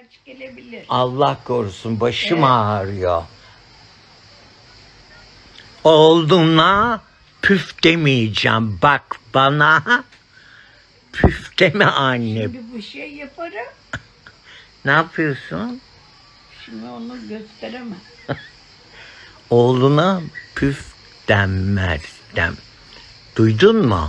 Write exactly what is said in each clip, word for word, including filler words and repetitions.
felç gelebilir. Allah korusun, başım evet. ağrıyor. Oğluna püf demeyeceğim. Bak bana püf deme anne. Şimdi bu şey yaparım. Ne yapıyorsun? Şimdi onu gösteremem. Oğluna püf denmez dem. Duydun mu?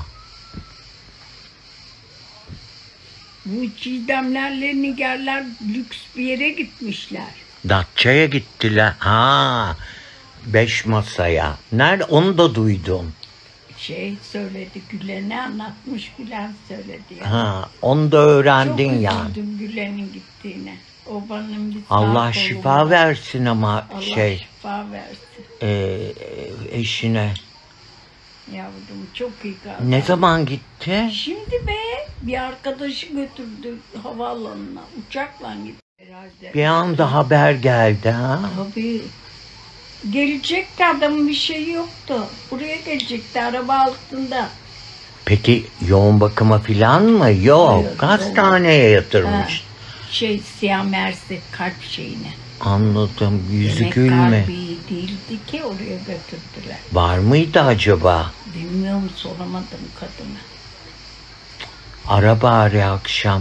Bu Çiğdemlerle Nigarlar lüks bir yere gitmişler. Datça'ya gittiler. Ha, beş masaya. Nerede? Onu da duydum. Şey söyledi, Gülen'e anlatmış, Gülen söyledi. Yani. Ha, onu da öğrendin Çok yani. Çok üzüldüm Gülen'in gittiğine. O benim bir Allah şifa var. versin ama Allah şey. şifa versin. E, eşine. Yavrum çok iyi kaldı. Ne zaman gitti? Şimdi be bir arkadaşı götürdü havaalanına. Uçakla gitti herhalde. Bir anda haber geldi ha. Tabii. Gelecekti, adamın bir şeyi yoktu. Buraya gelecekti araba altında. Peki yoğun bakıma filan mı? Yok. Hayır, hastaneye yatırmış. Ha, şey siyah mersi kalp şeyine. Anladım. Yüzü Demek gülme. kalbi iyi değildi ki oraya götürdüler. Var mıydı acaba? Bilmiyorum, soramadım kadına. Ara bari akşam.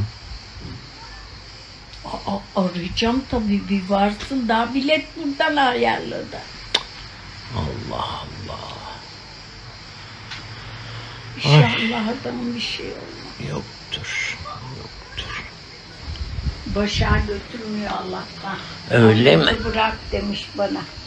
A arayacağım tabii, bir varsın. Daha bilet buradan ayarladı. Allah Allah. İnşallah adamın bir şey olmaz. Yoktur. Yoktur. Başa götürmüyor Allah'tan. Öyle Annesi mi? Bırak demiş bana.